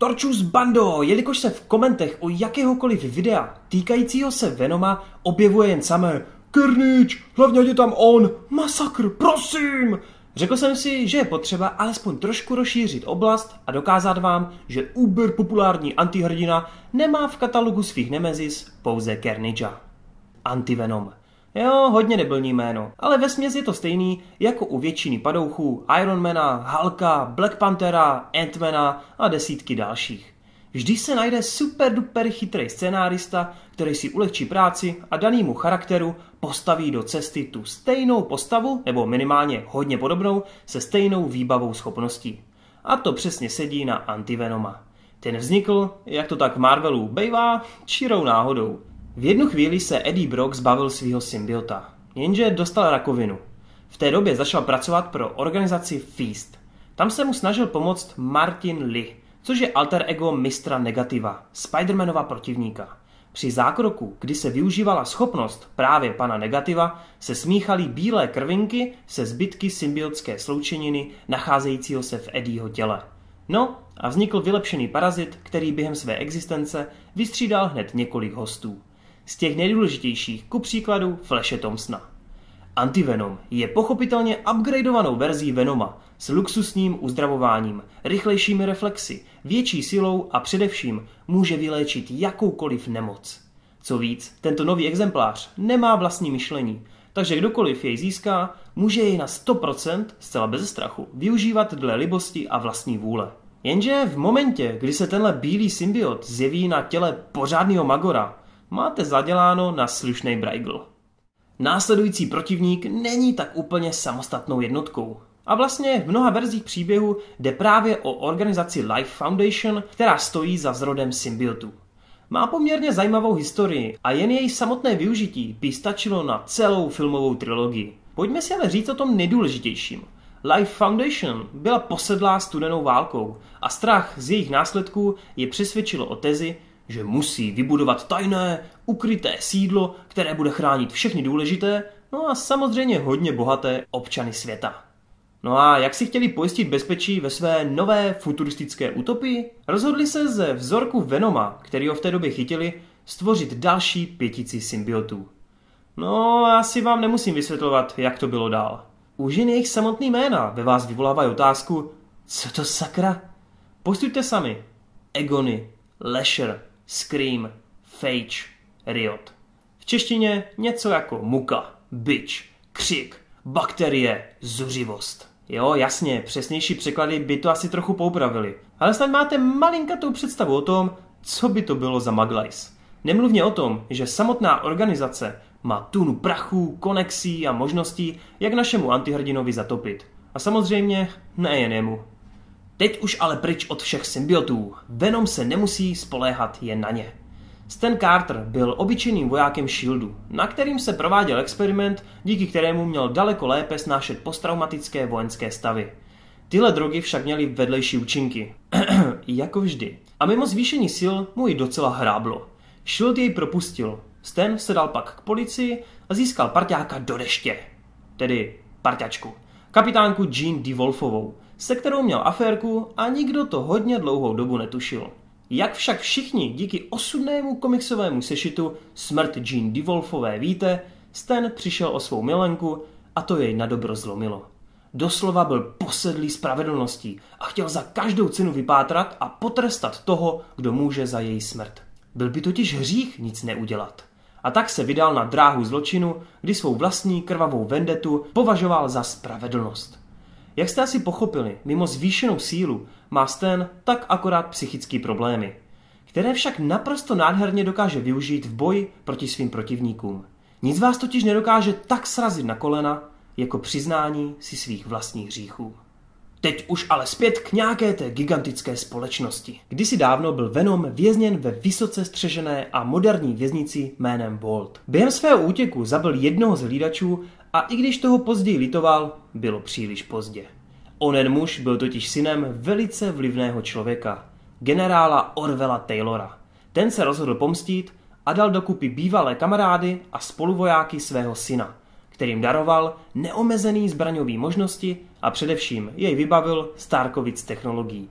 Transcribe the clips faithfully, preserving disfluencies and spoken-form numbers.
Torčus bando, jelikož se v komentech o jakéhokoliv videa týkajícího se Venoma objevuje jen samé Carnage, hlavně je tam on, masakr, prosím! Řekl jsem si, že je potřeba alespoň trošku rozšířit oblast a dokázat vám, že uber populární antihrdina nemá v katalogu svých nemezis pouze Carnagea. Antivenom. Jo, hodně debilní jméno, ale vesměs je to stejný jako u většiny padouchů Ironmana, Hulka, Black Panthera, Ant-Mana a desítky dalších. Vždy se najde super duper chytrý scénárista, který si ulehčí práci a danýmu charakteru postaví do cesty tu stejnou postavu, nebo minimálně hodně podobnou, se stejnou výbavou schopností. A to přesně sedí na Antivenoma. Ten vznikl, jak to tak v Marvelu bejvá, čirou náhodou. V jednu chvíli se Eddie Brock zbavil svého symbiota, jenže dostal rakovinu. V té době začal pracovat pro organizaci Feast. Tam se mu snažil pomoct Martin Lee, což je alter ego mistra Negativa, Spider-Manova protivníka. Při zákroku, kdy se využívala schopnost právě pana Negativa, se smíchaly bílé krvinky se zbytky symbiotské sloučeniny nacházejícího se v Eddieho těle. No a vznikl vylepšený parazit, který během své existence vystřídal hned několik hostů. Z těch nejdůležitějších, ku příkladu Flashe Thompsona. Antivenom je pochopitelně upgradeovanou verzí Venoma s luxusním uzdravováním, rychlejšími reflexy, větší silou a především může vyléčit jakoukoliv nemoc. Co víc, tento nový exemplář nemá vlastní myšlení, takže kdokoliv jej získá, může jej na sto procent zcela bez strachu využívat dle libosti a vlastní vůle. Jenže v momentě, kdy se tenhle bílý symbiot zjeví na těle pořádného magora, máte zaděláno na slušnej brajgl. Následující protivník není tak úplně samostatnou jednotkou. A vlastně v mnoha verzích příběhu jde právě o organizaci Life Foundation, která stojí za zrodem symbiotů. Má poměrně zajímavou historii a jen její samotné využití by stačilo na celou filmovou trilogii. Pojďme si ale říct o tom nejdůležitějším. Life Foundation byla posedlá studenou válkou a strach z jejich následků je přesvědčilo o tezi, že musí vybudovat tajné, ukryté sídlo, které bude chránit všechny důležité, no a samozřejmě hodně bohaté občany světa. No a jak si chtěli pojistit bezpečí ve své nové futuristické utopii? Rozhodli se ze vzorku Venoma, který ho v té době chytili, stvořit další pětici symbiotů. No asi vám nemusím vysvětlovat, jak to bylo dál. Už jen jejich samotný jména ve vás vyvolávají otázku, co to sakra? Postuďte sami. Agony, Lasher, Scream, Phage, Riot. V češtině něco jako muka, bič, křik, bakterie, zuřivost. Jo, jasně, přesnější překlady by to asi trochu poupravili. Ale snad máte malinkatou představu o tom, co by to bylo za maglajs. Nemluvně o tom, že samotná organizace má tunu prachů, konexí a možností, jak našemu antihrdinovi zatopit. A samozřejmě nejen jemu. Teď už ale pryč od všech symbiotů. Venom se nemusí spoléhat jen na ně. Stan Carter byl obyčejným vojákem Shieldu, na kterým se prováděl experiment, díky kterému měl daleko lépe snášet posttraumatické vojenské stavy. Tyhle drogy však měly vedlejší účinky. Jako vždy. A mimo zvýšení sil mu ji docela hráblo. Shield jej propustil. Stan se dal pak k policii a získal parťáka do deště. Tedy parťačku. Kapitánku Jean DeWolfovou, se kterou měl aférku a nikdo to hodně dlouhou dobu netušil. Jak však všichni díky osudnému komiksovému sešitu Smrt Jean DeWolfové víte, Stan přišel o svou milenku a to jej na dobro zlomilo. Doslova byl posedlý spravedlností a chtěl za každou cenu vypátrat a potrestat toho, kdo může za její smrt. Byl by totiž hřích nic neudělat. A tak se vydal na dráhu zločinu, kdy svou vlastní krvavou vendetu považoval za spravedlnost. Jak jste asi pochopili, mimo zvýšenou sílu má Stan tak akorát psychické problémy, které však naprosto nádherně dokáže využít v boji proti svým protivníkům. Nic vás totiž nedokáže tak srazit na kolena, jako přiznání si svých vlastních hříchů. Teď už ale zpět k nějaké té gigantické společnosti. Kdysi dávno byl Venom vězněn ve vysoce střežené a moderní věznici jménem Vault. Během svého útěku zabil jednoho z hlídačů a i když toho později litoval, bylo příliš pozdě. Onen muž byl totiž synem velice vlivného člověka, generála Orwella Taylora. Ten se rozhodl pomstít a dal dokupy bývalé kamarády a spoluvojáky svého syna, kterým daroval neomezený zbraňový možnosti a především jej vybavil Starkovic technologií.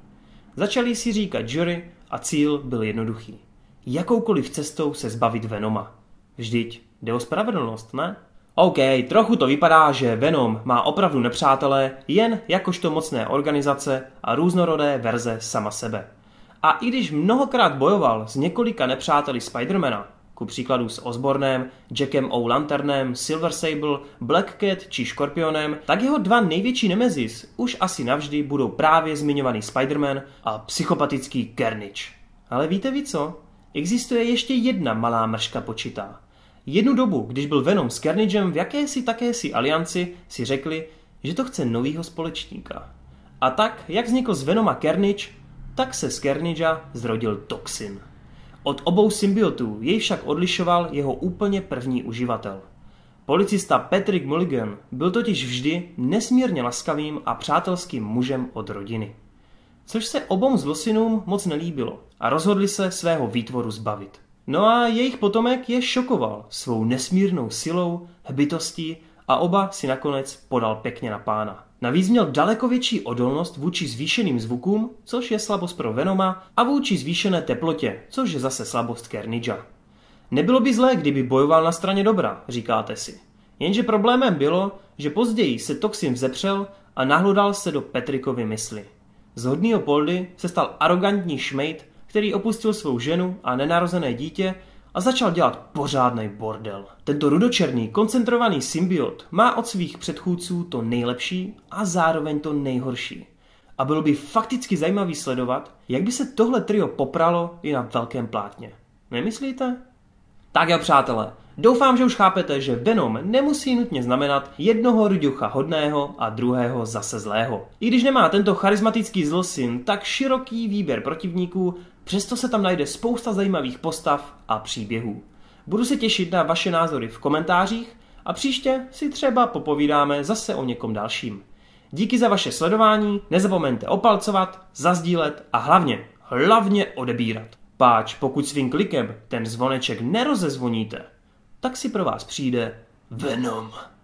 Začali si říkat jury a cíl byl jednoduchý. Jakoukoliv cestou se zbavit Venoma. Vždyť jde o spravedlnost, ne? OK, trochu to vypadá, že Venom má opravdu nepřátelé jen jakožto mocné organizace a různorodé verze sama sebe. A i když mnohokrát bojoval s několika nepřáteli Spidermana, ku příkladu s Osbornem, Jackem O'Lanternem, Silver Sable, Black Cat či Škorpionem, tak jeho dva největší nemezis už asi navždy budou právě zmiňovaný Spider-Man a psychopatický Carnage. Ale víte vy co? Existuje ještě jedna malá mrška počitá. Jednu dobu, když byl Venom s Carnagem v jakési takési alianci, si řekli, že to chce novýho společníka. A tak, jak vznikl z Venoma Carnage, tak se z Carnagea zrodil Toxin. Od obou symbiotů jej však odlišoval jeho úplně první uživatel. Policista Patrick Mulligan byl totiž vždy nesmírně laskavým a přátelským mužem od rodiny. Což se obou zlosinům moc nelíbilo a rozhodli se svého výtvoru zbavit. No a jejich potomek je šokoval svou nesmírnou silou, hbitostí a oba si nakonec podal pěkně na pána. Navíc měl daleko větší odolnost vůči zvýšeným zvukům, což je slabost pro Venoma, a vůči zvýšené teplotě, což je zase slabost Carnagea. Nebylo by zlé, kdyby bojoval na straně dobra, říkáte si. Jenže problémem bylo, že později se Toxin vzepřel a nahlodal se do Patrickovy mysli. Z hodnýho Poldy se stal arrogantní šmejd, který opustil svou ženu a nenarozené dítě a začal dělat pořádnej bordel. Tento rudočerný, koncentrovaný symbiot má od svých předchůdců to nejlepší a zároveň to nejhorší. A bylo by fakticky zajímavý sledovat, jak by se tohle trio popralo i na velkém plátně. Nemyslíte? Tak jo, přátelé, doufám, že už chápete, že Venom nemusí nutně znamenat jednoho ruďucha hodného a druhého zase zlého. I když nemá tento charismatický zlosin tak široký výběr protivníků, přesto se tam najde spousta zajímavých postav a příběhů. Budu se těšit na vaše názory v komentářích a příště si třeba popovídáme zase o někom dalším. Díky za vaše sledování, nezapomeňte opalcovat, zazdílet a hlavně, hlavně odebírat. Páč, pokud svým klikem ten zvoneček nerozezvoníte, tak si pro vás přijde Venom.